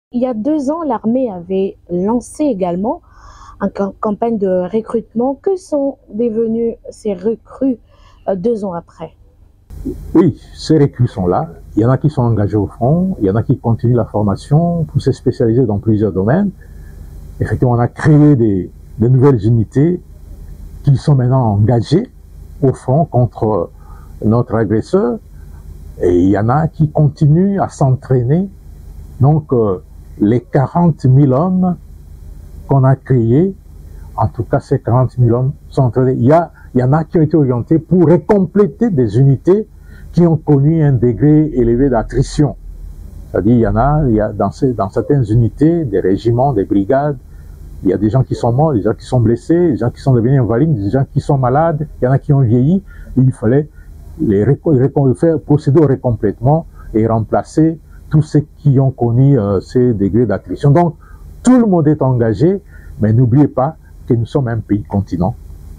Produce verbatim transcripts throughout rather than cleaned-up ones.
Il y a deux ans, l'armée avait lancé également une campagne de recrutement. Que sont devenus ces recrues euh, deux ans après? Oui, ces recrues sont là. Il y en a qui sont engagés au front, il y en a qui continuent la formation pour se spécialiser dans plusieurs domaines. Effectivement, on a créé des, de nouvelles unités qui sont maintenant engagées au front contre notre agresseur. Et il y en a qui continuent à s'entraîner. Donc, euh, les quarante mille hommes qu'on a créés, en tout cas ces quarante mille hommes sont entraînés. Il y, a, il y en a qui ont été orientés pour compléter des unités qui ont connu un degré élevé d'attrition. C'est-à-dire, il y en a, il y a dans, ces, dans certaines unités, des régiments, des brigades, il y a des gens qui sont morts, des gens qui sont blessés, des gens qui sont devenus invalides, des gens qui sont malades, il y en a qui ont vieilli. Il fallait les faire procéder au récomplètement et remplacer tous ceux qui ont connu euh, ces degrés d'attrition. Donc, tout le monde est engagé, mais n'oubliez pas que nous sommes un pays continent.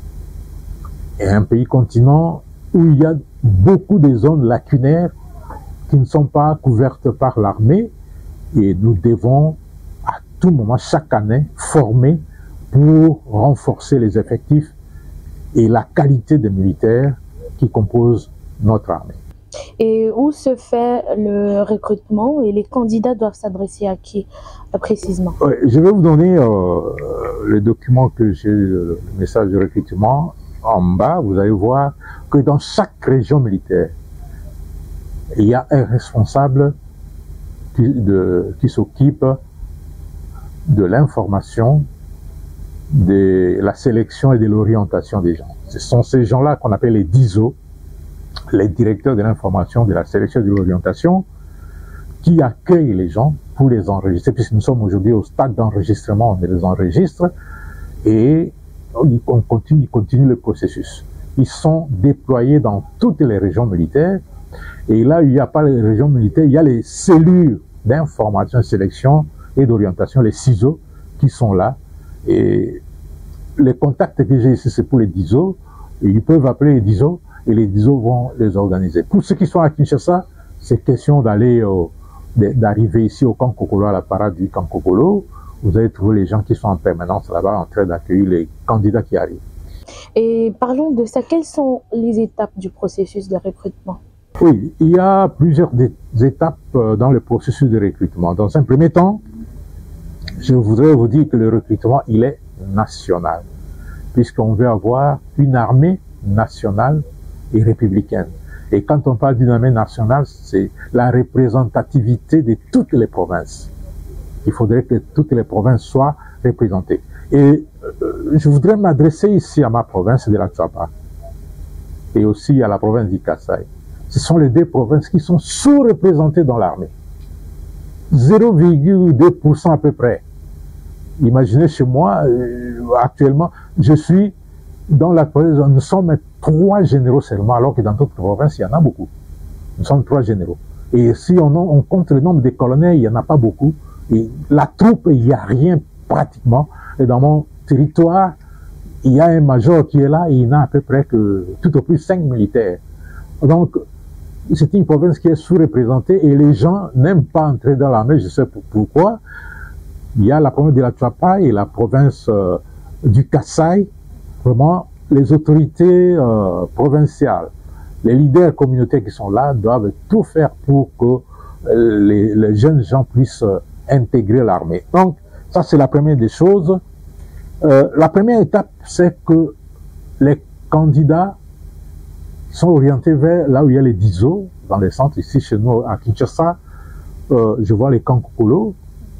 Et un pays continent où il y a beaucoup de zones lacunaires qui ne sont pas couvertes par l'armée, et nous devons à tout moment, chaque année, former pour renforcer les effectifs et la qualité des militaires qui composent notre armée. Et où se fait le recrutement et les candidats doivent s'adresser à qui euh, précisément? Ouais, je vais vous donner euh, le document que j'ai, le message de recrutement. En bas, vous allez voir que dans chaque région militaire, il y a un responsable qui, de, qui s'occupe de l'information, de la sélection et de l'orientation des gens. Ce sont ces gens-là qu'on appelle les D I S O, les directeurs de l'information, de la sélection et de l'orientation, qui accueillent les gens pour les enregistrer, puisque nous sommes aujourd'hui au stade d'enregistrement, on les enregistre, et on continue, continue le processus. Ils sont déployés dans toutes les régions militaires, et là, il n'y a pas les régions militaires, il y a les cellules d'information, de sélection et d'orientation, les C I S O, qui sont là, et les contacts que j'ai ici, c'est pour les D I S O, et ils peuvent appeler les D I S O, et les D I S O vont les organiser. Pour ceux qui sont à Kinshasa, c'est question d'aller, euh, d'arriver ici au camp Kokolo, à la parade du camp Kokolo. Vous allez trouver les gens qui sont en permanence là-bas en train d'accueillir les candidats qui arrivent. Et parlons de ça, quelles sont les étapes du processus de recrutement? Oui, il y a plusieurs étapes dans le processus de recrutement. Dans un premier temps, je voudrais vous dire que le recrutement, il est national, puisqu'on veut avoir une armée nationale et républicaine. Et quand on parle d'une armée nationale, c'est la représentativité de toutes les provinces. Il faudrait que toutes les provinces soient représentées. Et euh, je voudrais m'adresser ici à ma province de la Tchapa et aussi à la province du Kasaï. Ce sont les deux provinces qui sont sous-représentées dans l'armée. zéro virgule deux pour cent à peu près. Imaginez chez moi, euh, actuellement, je suis dans la province, nous sommes trois généraux seulement, alors que dans d'autres provinces, il y en a beaucoup. Nous sommes trois généraux. Et si on, on compte le nombre de colonels, il n'y en a pas beaucoup. Et la troupe, il n'y a rien pratiquement. Et dans mon territoire, il y a un major qui est là et il n'a à peu près que tout au plus cinq militaires. Donc, c'est une province qui est sous-représentée et les gens n'aiment pas entrer dans l'armée, je sais pourquoi. Il y a la province de la Tchapa et la province euh, du Kasaï. Vraiment, les autorités euh, provinciales, les leaders communautaires qui sont là doivent tout faire pour que euh, les, les jeunes gens puissent euh, intégrer l'armée. Donc, ça c'est la première des choses. Euh, la première étape, c'est que les candidats sont orientés vers là où il y a les D I S O, dans les centres ici chez nous à Kinshasa. Euh, je vois les camps Kokolo.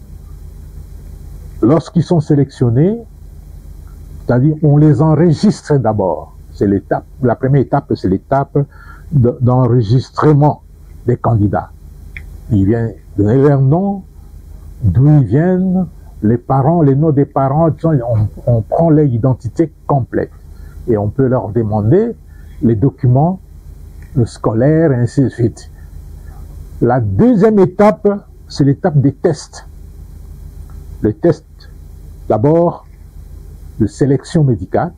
Lorsqu'ils sont sélectionnés, c'est-à-dire on les enregistre d'abord. C'est l'étape, la première étape, c'est l'étape d'enregistrement des candidats. Ils viennent donner leur nom, d'où ils viennent, les parents, les noms des parents, on, on prend leur identité complète. Et on peut leur demander les documents scolaires, et ainsi de suite. La deuxième étape, c'est l'étape des tests. Les tests, d'abord, de sélection médicale.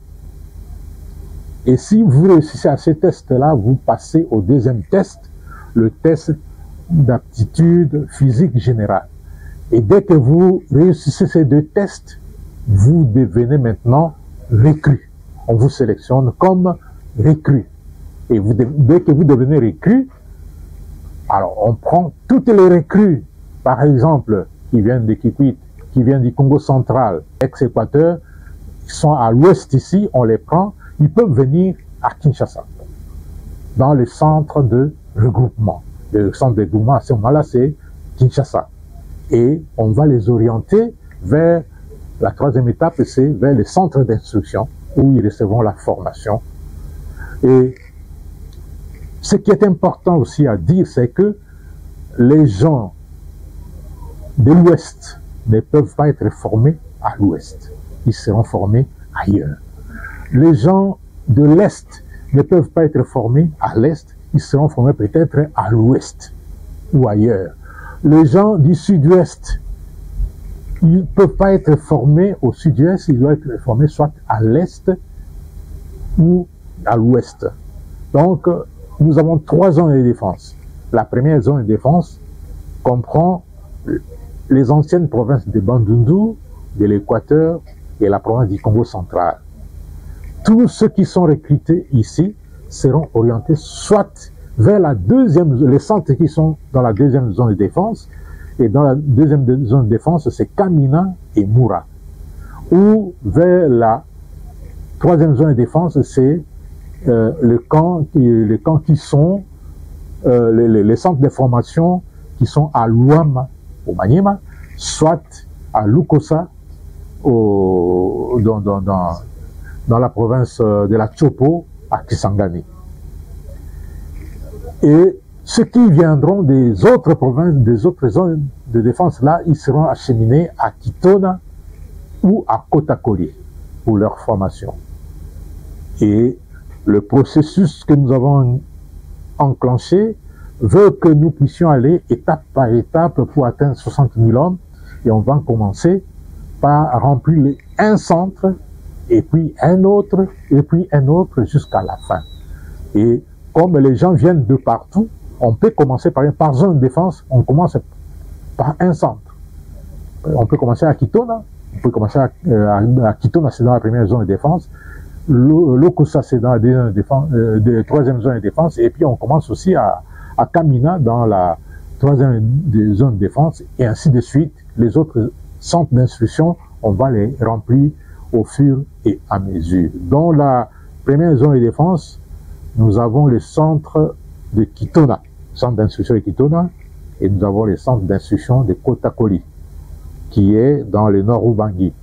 Et si vous réussissez à ces tests-là, vous passez au deuxième test, le test d'aptitude physique générale. Et dès que vous réussissez ces deux tests, vous devenez maintenant recrue. On vous sélectionne comme recrue. Et vous, dès que vous devenez recrue, alors on prend toutes les recrues, par exemple, qui viennent de Kikwit, qui viennent du Congo central, ex-Équateur, qui sont à l'ouest ici, on les prend, ils peuvent venir à Kinshasa, dans le centre de regroupement. Le centre de regroupement, à ce moment-là, c'est Kinshasa. Et on va les orienter vers, la troisième étape, c'est vers les centres d'instruction, où ils recevront la formation. Et ce qui est important aussi à dire, c'est que les gens de l'Ouest ne peuvent pas être formés à l'Ouest. Ils seront formés ailleurs. Les gens de l'Est ne peuvent pas être formés à l'Est. Ils seront formés peut-être à l'Ouest ou ailleurs. Les gens du Sud-Ouest, ils ne peuvent pas être formés au Sud-Ouest. Ils doivent être formés soit à l'Est ou à l'Ouest. Donc, nous avons trois zones de défense. La première zone de défense comprend les anciennes provinces de Bandundu, de l'Équateur et la province du Congo central. Tous ceux qui sont recrutés ici seront orientés soit vers la deuxième, les centres qui sont dans la deuxième zone de défense, et dans la deuxième zone de défense, c'est Kamina et Moura. Ou vers la troisième zone de défense, c'est euh, le camp, les camps qui sont, euh, les, les centres de formation qui sont à Luama, au Maniema, soit à Lukosa, au, dans, dans, dans, dans la province de la Chopo, à Kisangani. Et ceux qui viendront des autres provinces, des autres zones de défense, là, ils seront acheminés à Kitona ou à Kotakoli pour leur formation. Et le processus que nous avons enclenché veut que nous puissions aller étape par étape pour atteindre soixante mille hommes. Et on va commencer par remplir un centre, et puis un autre, et puis un autre jusqu'à la fin. Et comme les gens viennent de partout, on peut commencer par, par zone de défense, on commence par un centre. On peut commencer à Kitona, on peut commencer à, à, à Kitona, c'est dans la première zone de défense. Lokosa, c'est dans la deuxième défense, euh, de, troisième zone de défense, et puis on commence aussi à, à Kamina dans la troisième zone de défense, et ainsi de suite. Les autres centres d'instruction, on va les remplir au fur et à mesure. Dans la première zone de défense, nous avons le centre de Kitona, centre d'instruction de Kitona, et nous avons le centre d'instruction de Kotakoli, qui est dans le nord Ubangi.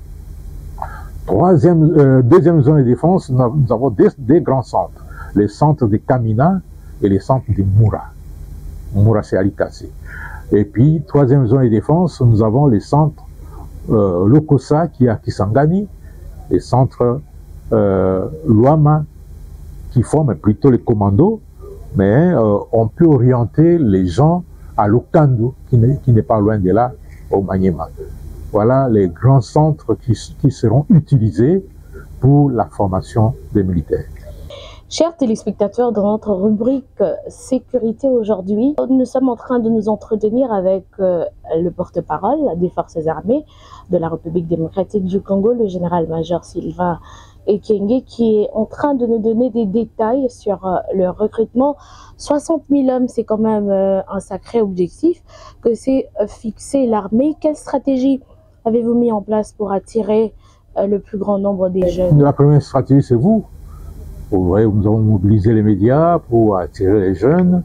Troisième, euh, deuxième zone de défense, nous avons des, des grands centres, les centres de Kamina et les centres de Moura. Moura, c'est Alikasi. Et puis, troisième zone de défense, nous avons les centres euh, Lokosa, qui est à Kisangani, les centres euh, Luama, qui forment plutôt les commandos, mais euh, on peut orienter les gens à Lukandu, qui n'est pas loin de là, au Maniema. Voilà les grands centres qui, qui seront utilisés pour la formation des militaires. Chers téléspectateurs, dans notre rubrique sécurité aujourd'hui, nous sommes en train de nous entretenir avec euh, le porte-parole des forces armées de la République démocratique du Congo, le général-major Sylvain Ekenge, qui est en train de nous donner des détails sur euh, le recrutement. soixante mille hommes, c'est quand même euh, un sacré objectif que s'est euh, fixé l'armée. Quelle stratégie avez-vous mis en place pour attirer euh, le plus grand nombre des jeunes? La première stratégie, c'est vous. Vous voyez, nous avons mobilisé les médias pour attirer les jeunes.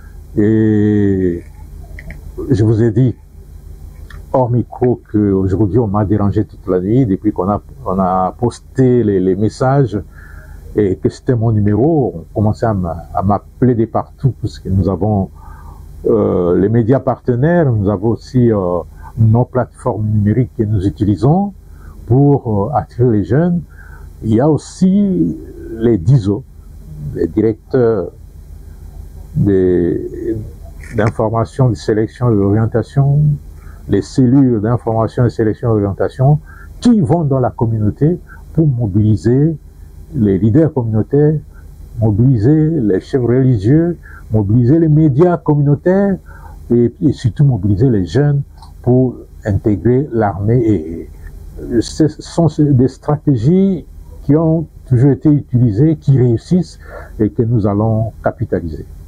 Et je vous ai dit, hors micro, qu'aujourd'hui, on m'a dérangé toute la nuit depuis qu'on a, on a posté les, les messages et que c'était mon numéro. On commençait à m'appeler de partout puisque nous avons euh, les médias partenaires, nous avons aussi euh, nos plateformes numériques que nous utilisons pour euh, attirer les jeunes. Il y a aussi les D I S O, les directeurs d'information, de sélection et d'orientation, les cellules d'information, de sélection et d'orientation, qui vont dans la communauté pour mobiliser les leaders communautaires, mobiliser les chefs religieux, mobiliser les médias communautaires et, et surtout mobiliser les jeunes pour intégrer l'armée. Et ce sont des stratégies qui ont toujours été utilisées, qui réussissent et que nous allons capitaliser.